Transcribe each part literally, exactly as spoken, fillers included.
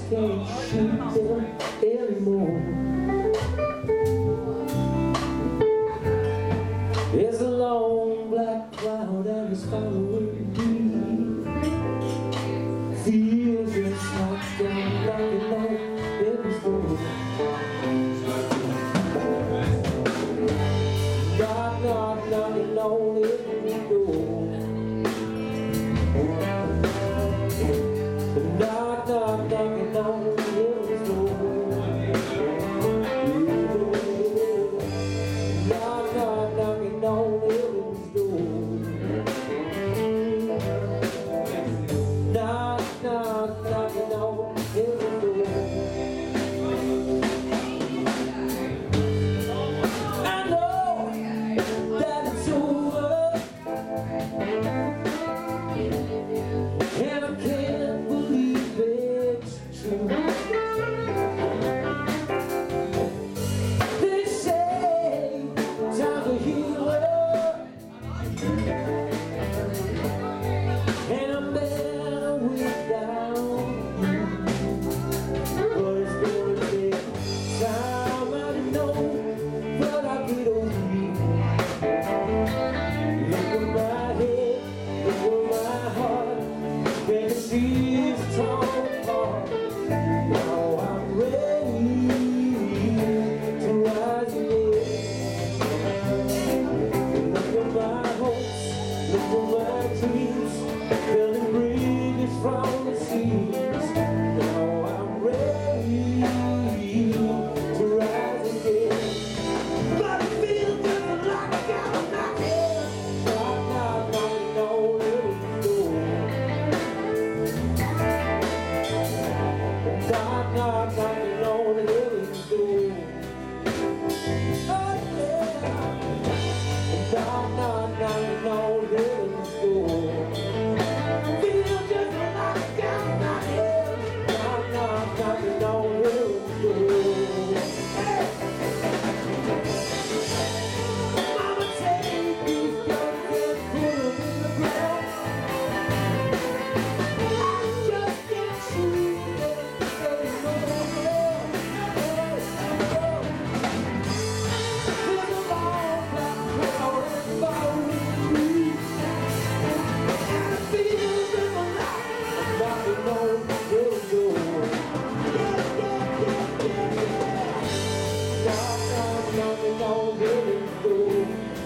can't shoot them anymore. There's a long black cloud and it's following me. Feels just like I'm knocking on every door. Knock, knock, knocking on every door. Knock, knock, knocking on every door. Knock, knock, knocking on every door. Knock, knock, knocking on every door. I know that it's over, and I can't believe it's true. They say time's a healer, and I'm better without you. But it's gonna take time, I know, but I'll get over you. Look at my head, look at my heart, can you see it's torn apart? Now I'm ready to rise again. Look at my hopes, look at my dreams, feeling breezes from the seas. Now I'm ready to rise again. But it feels just like I'm knocking, knock, knock, knocking on every door. Knock, knock, knocking on every door. Oh yeah. Knock, knock, knocking on every door. Feel just like I'm knocking, knock, knock, knocking on every door. Hey. Mama, take these guns and put them in the ground. I just can't shoot them anymore. There's a long black cloud that's following me, and it feels in my life knocking on every door. Yeah, yeah, yeah, yeah, yeah. Knock, knock, knocking on every door.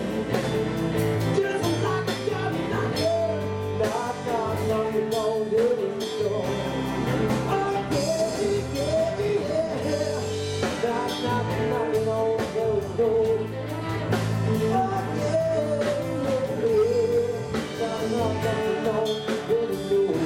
Just like a gun knocking, knock, knock, knocking on every door. Oh yeah, yeah, yeah. Knock, knock, knocking on every door. Oh yeah, yeah. Knock, knock, knocking on every door.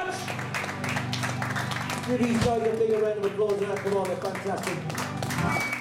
Give these guys a big round of applause and come on, they're fantastic.